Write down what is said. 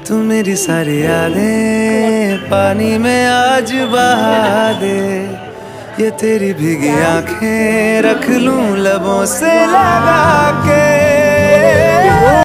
तू मेरी सारी यादें पानी में आज बहा दे। ये तेरी भीगी आंखें रख लूं लबों से लगा के।